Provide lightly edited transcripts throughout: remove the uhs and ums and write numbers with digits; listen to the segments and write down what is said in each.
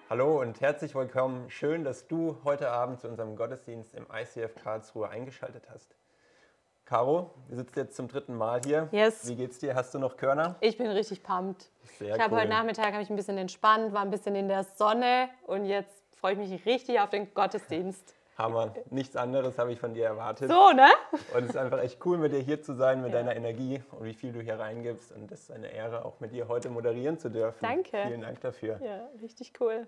Hallo und herzlich willkommen. Schön, dass du heute Abend zu unserem Gottesdienst im ICF Karlsruhe eingeschaltet hast. Caro, wir sitzen jetzt zum dritten Mal hier. Yes. Wie geht's dir? Hast du noch Körner? Ich bin richtig pumped. Sehr Ich habe cool. heute Nachmittag ein bisschen entspannt, war ein bisschen in der Sonne und jetzt freue ich mich richtig auf den Gottesdienst. Hammer. Nichts anderes habe ich von dir erwartet. So, ne? Und es ist einfach echt cool, mit dir hier zu sein, mit deiner Energie und wie viel du hier reingibst. Und es ist eine Ehre, auch mit dir heute moderieren zu dürfen. Danke. Vielen Dank dafür. Ja, richtig cool.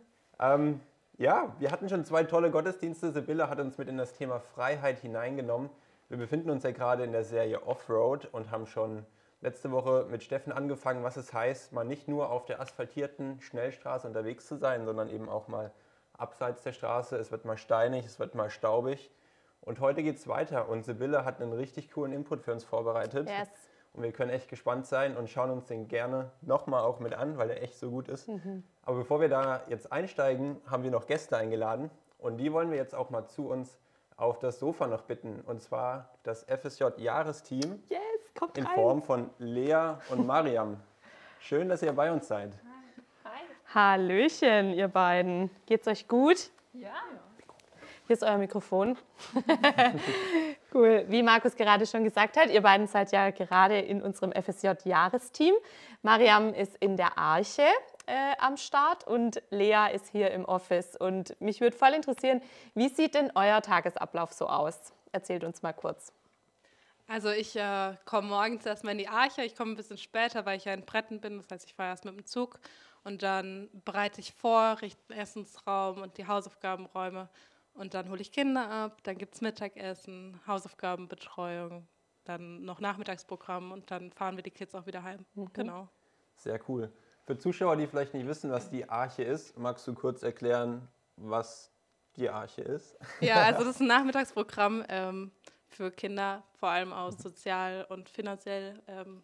Ja, wir hatten schon 2 tolle Gottesdienste. Sibylle hat uns mit in das Thema Freiheit hineingenommen. Wir befinden uns ja gerade in der Serie Offroad und haben schon letzte Woche mit Steffen angefangen, was es heißt, mal nicht nur auf der asphaltierten Schnellstraße unterwegs zu sein, sondern eben auch mal abseits der Straße. Es wird mal steinig, es wird mal staubig. Und heute geht es weiter und Sibylle hat einen richtig coolen Input für uns vorbereitet. Yes. Und wir können echt gespannt sein und schauen uns den gerne nochmal auch mit an, weil der echt so gut ist. Aber bevor wir da jetzt einsteigen, haben wir noch Gäste eingeladen. Und die wollen wir jetzt auch mal zu uns auf das Sofa noch bitten. Und zwar das FSJ-Jahresteam Yes, kommt in rein. Form von Lea und Mariam. Schön, dass ihr bei uns seid. Hallöchen, ihr beiden. Geht's euch gut? Ja. Hier ist euer Mikrofon. Cool. Wie Markus gerade schon gesagt hat, ihr beiden seid ja gerade in unserem FSJ-Jahresteam. Mariam ist in der Arche am Start und Lea ist hier im Office. Und mich würde voll interessieren, wie sieht denn euer Tagesablauf so aus? Erzählt uns mal kurz. Also ich komme morgens erstmal in die Arche. Ich komme ein bisschen später, weil ich ja in Bretten bin. Das heißt, ich fahre erst mit dem Zug und dann bereite ich vor, richte den Essensraum und die Hausaufgabenräume. Und dann hole ich Kinder ab, dann gibt es Mittagessen, Hausaufgabenbetreuung, dann noch Nachmittagsprogramm und dann fahren wir die Kids auch wieder heim. Genau. Sehr cool. Für Zuschauer, die vielleicht nicht wissen, was die Arche ist, magst du kurz erklären, was die Arche ist? Ja, also das ist ein Nachmittagsprogramm für Kinder, vor allem aus sozial und finanziell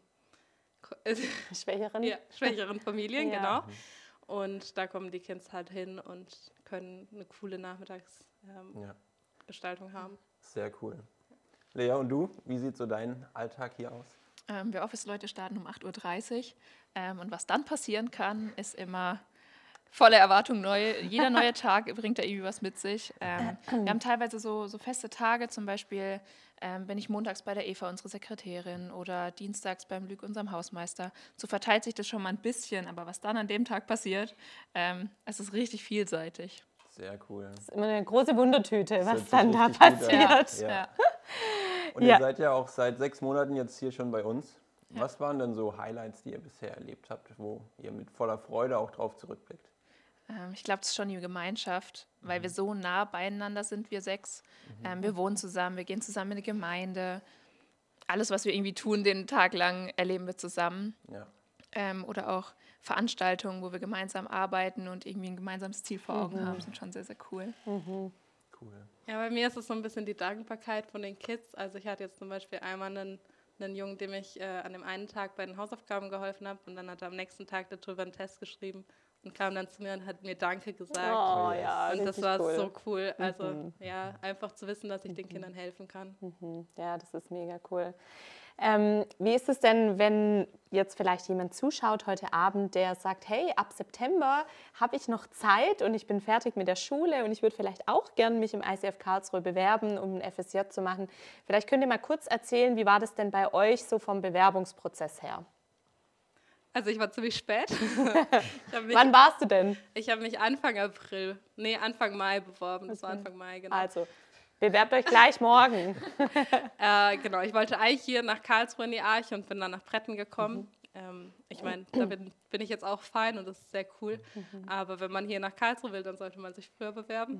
schwächeren Familien, Ja. genau. Und da kommen die Kids halt hin und können eine coole Nachmittagsgestaltung haben. Sehr cool. Lea, und du? Wie sieht so dein Alltag hier aus? Wir Office-Leute starten um 8:30 Uhr. Und was dann passieren kann, ist immer volle Erwartung neu. Jeder neue Tag bringt da irgendwie was mit sich. Wir haben teilweise so feste Tage, zum Beispiel bin ich montags bei der Eva, unsere Sekretärin, oder dienstags beim Lüg, unserem Hausmeister. So verteilt sich das schon mal ein bisschen, aber was dann an dem Tag passiert, es ist richtig vielseitig. Sehr cool. Das ist immer eine große Wundertüte, Das was hört sich dann da richtig gut an. passiert. Ja. Ja. Und Ja. ihr seid ja auch seit 6 Monaten jetzt hier schon bei uns. Was waren denn so Highlights, die ihr bisher erlebt habt, wo ihr mit voller Freude auch drauf zurückblickt? Ich glaube, das ist schon die Gemeinschaft, weil wir so nah beieinander sind, wir 6. Wir wohnen zusammen, wir gehen zusammen in die Gemeinde. Alles, was wir irgendwie tun, den Tag lang erleben wir zusammen. Ja. Oder auch Veranstaltungen, wo wir gemeinsam arbeiten und irgendwie ein gemeinsames Ziel vor Augen haben, sind schon sehr, sehr cool. Cool. Ja, bei mir ist es so ein bisschen die Dankbarkeit von den Kids. Also ich hatte jetzt zum Beispiel einmal einen Jungen, dem ich an dem einen Tag bei den Hausaufgaben geholfen habe und dann hat er am nächsten Tag darüber einen Test geschrieben und kam dann zu mir und hat mir Danke gesagt. Oh yes. ja, Und das richtig war cool. so cool. Also ja, einfach zu wissen, dass ich den Kindern helfen kann. Ja, das ist mega cool. Wie ist es denn, wenn jetzt vielleicht jemand zuschaut heute Abend, der sagt, hey, ab September habe ich noch Zeit und ich bin fertig mit der Schule und ich würde vielleicht auch gern mich im ICF Karlsruhe bewerben, um ein FSJ zu machen. Vielleicht könnt ihr mal kurz erzählen, wie war das denn bei euch so vom Bewerbungsprozess her? Also ich war ziemlich spät. Wann warst du denn? Ich habe mich Anfang Mai beworben. Das war Anfang Mai, genau. Also, bewerbt euch gleich morgen. Genau, ich wollte eigentlich hier nach Karlsruhe in die Arche und bin dann nach Bretten gekommen. Ich meine, da bin ich jetzt auch fein und das ist sehr cool. Aber wenn man hier nach Karlsruhe will, dann sollte man sich früher bewerben.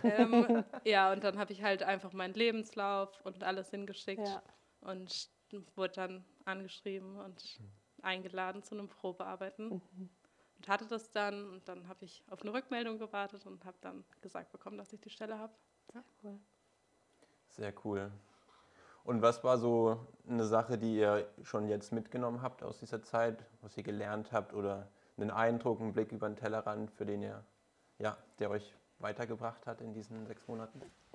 Ja, und dann habe ich halt einfach meinen Lebenslauf und alles hingeschickt Ja. und wurde dann angeschrieben und eingeladen zu einem Probearbeiten. Und hatte das dann und dann habe ich auf eine Rückmeldung gewartet und habe dann gesagt bekommen, dass ich die Stelle habe. Ja. Cool. Sehr cool. Und was war so eine Sache, die ihr schon jetzt mitgenommen habt aus dieser Zeit, was ihr gelernt habt oder einen Eindruck, einen Blick über den Tellerrand, für den ihr, der euch weitergebracht hat in diesen 6 Monaten?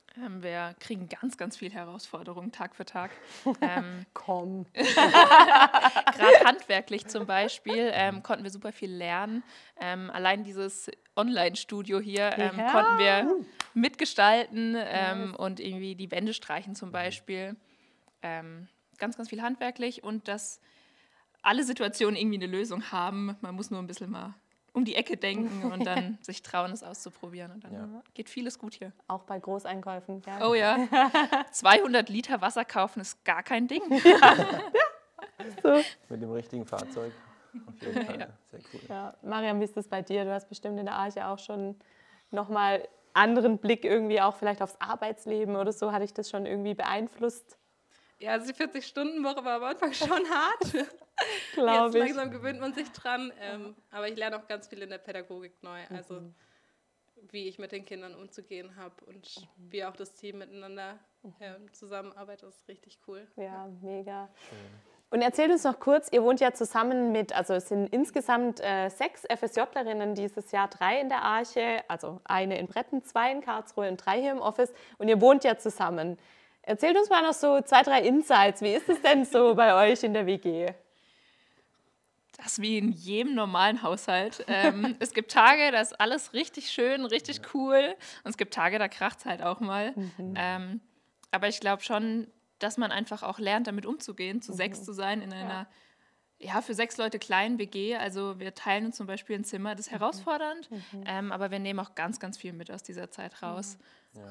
Wir kriegen ganz, ganz viel Herausforderungen Tag für Tag. Komm. Gerade handwerklich zum Beispiel konnten wir super viel lernen. Allein dieses Online-Studio hier konnten wir mitgestalten und irgendwie die Wände streichen zum Beispiel. Ganz, ganz viel handwerklich und dass alle Situationen irgendwie eine Lösung haben. Man muss nur ein bisschen mal um die Ecke denken und dann sich trauen, es auszuprobieren. Und dann geht vieles gut hier. Auch bei Großeinkäufen. Gell? Oh ja, 200 Liter Wasser kaufen ist gar kein Ding. So. Mit dem richtigen Fahrzeug. Auf jeden Fall. Sehr cool. Ja. Mariam, wie ist das bei dir? Du hast bestimmt in der Arche auch schon nochmal anderen Blick irgendwie auch vielleicht aufs Arbeitsleben oder so. Hat dich das schon irgendwie beeinflusst? Ja, also die 40-Stunden-Woche war am Anfang schon hart. Jetzt Glaube ich. langsam gewöhnt man sich dran. Aber ich lerne auch ganz viel in der Pädagogik neu. Also wie ich mit den Kindern umzugehen habe und wie auch das Team miteinander zusammenarbeitet. Das ist richtig cool. Ja, mega. Und erzählt uns noch kurz, ihr wohnt ja zusammen mit, also es sind insgesamt 6 FSJlerinnen dieses Jahr, 3 in der Arche, also eine in Bretten, 2 in Karlsruhe und 3 hier im Office und ihr wohnt ja zusammen. Erzählt uns mal noch so 2, 3 Insights. Wie ist es denn so bei euch in der WG? Das ist wie in jedem normalen Haushalt. Es gibt Tage, da ist alles richtig schön, richtig cool. Und es gibt Tage, da kracht es halt auch mal. Aber ich glaube schon, dass man einfach auch lernt, damit umzugehen, zu 6 zu sein in einer, für 6 Leute kleinen WG. Also wir teilen uns zum Beispiel ein Zimmer, das ist herausfordernd. Aber wir nehmen auch ganz, ganz viel mit aus dieser Zeit raus.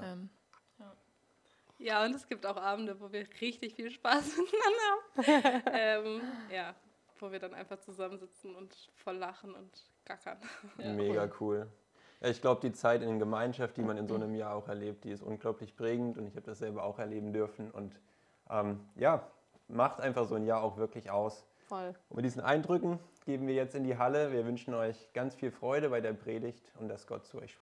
Ja, und es gibt auch Abende, wo wir richtig viel Spaß miteinander haben. Wo wir dann einfach zusammensitzen und voll lachen und gackern. Mega cool. Ja, ich glaube, die Zeit in Gemeinschaft, die man in so einem Jahr auch erlebt, die ist unglaublich prägend und ich habe das selber auch erleben dürfen. Und macht einfach so ein Jahr auch wirklich aus. Voll. Und mit diesen Eindrücken geben wir jetzt in die Halle. Wir wünschen euch ganz viel Freude bei der Predigt und dass Gott zu euch spricht.